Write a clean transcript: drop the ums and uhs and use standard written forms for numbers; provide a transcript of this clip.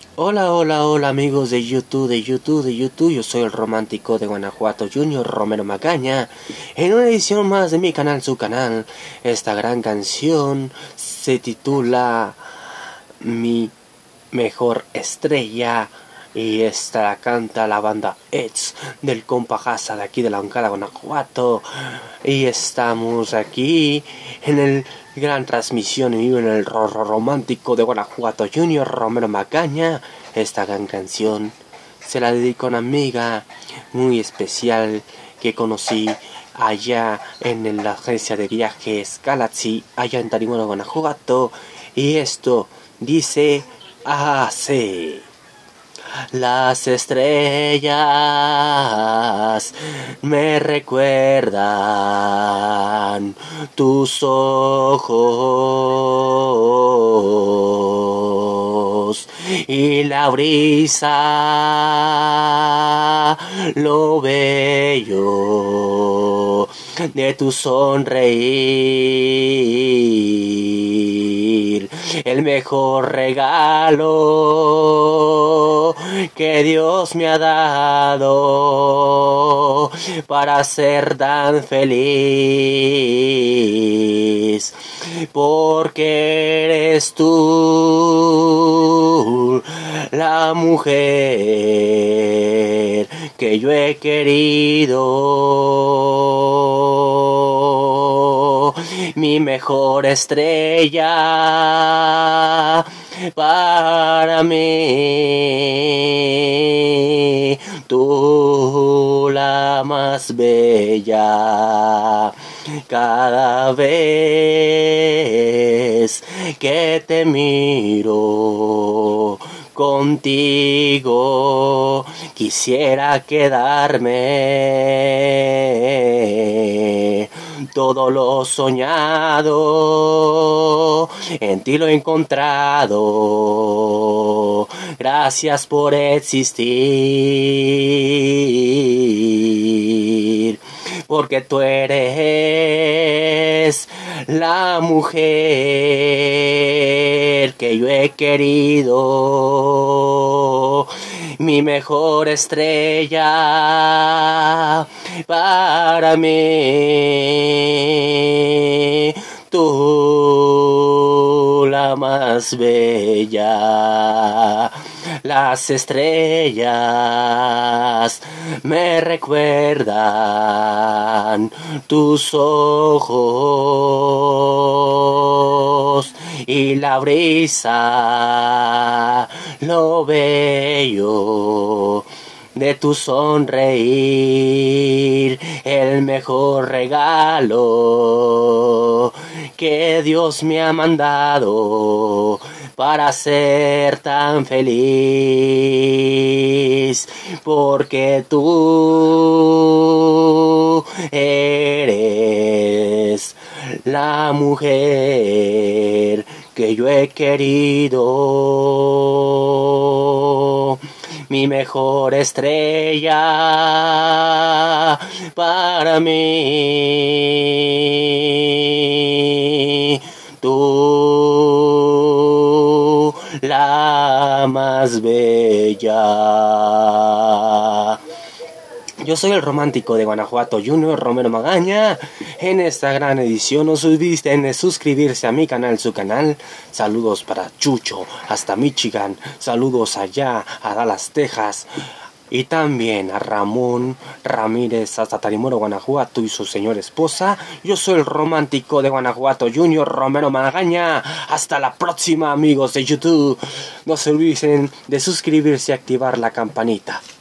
Hola, hola, hola amigos de YouTube, yo soy el romántico de Guanajuato Junior Romero Magaña, en una edición más de mi canal, su canal. Esta gran canción se titula Mi Mejor Estrella, y esta la canta la banda Eds del compa Haza de aquí de la Oncala, Guanajuato. Y estamos aquí en el gran transmisión y en el romántico de Guanajuato Junior Romero Magaña. Esta gran canción se la dedico a una amiga muy especial que conocí allá en la agencia de viajes Galaxy, allá en Tarimoro, Guanajuato. Y esto dice así: las estrellas me recuerdan tus ojos, y la brisa, lo bello de tu sonreír, el mejor regalo que Dios me ha dado para ser tan feliz, porque eres tú la mujer que yo he querido, mi mejor estrella para mí, tú la más bella. Cada vez que te miro, contigo quisiera quedarme. Todo lo soñado en ti lo he encontrado. Gracias por existir, porque tú eres la mujer que yo he querido, mi mejor estrella para mí, tú la más bella. Las estrellas me recuerdan tus ojos, y la brisa, lo bello de tu sonreír, el mejor regalo que Dios me ha mandado para ser tan feliz, porque tú eres la mujer que yo he querido, mi mejor estrella para mí, tú la más bella. Yo soy el romántico de Guanajuato Junior Romero Magaña. En esta gran edición no se olviden de suscribirse a mi canal, su canal. Saludos para Chucho hasta Michigan. Saludos allá a Dallas, Texas. Y también a Ramón Ramírez hasta Tarimoro, Guanajuato, y su señora esposa. Yo soy el romántico de Guanajuato Junior Romero Magaña. Hasta la próxima, amigos de YouTube. No se olviden de suscribirse y activar la campanita.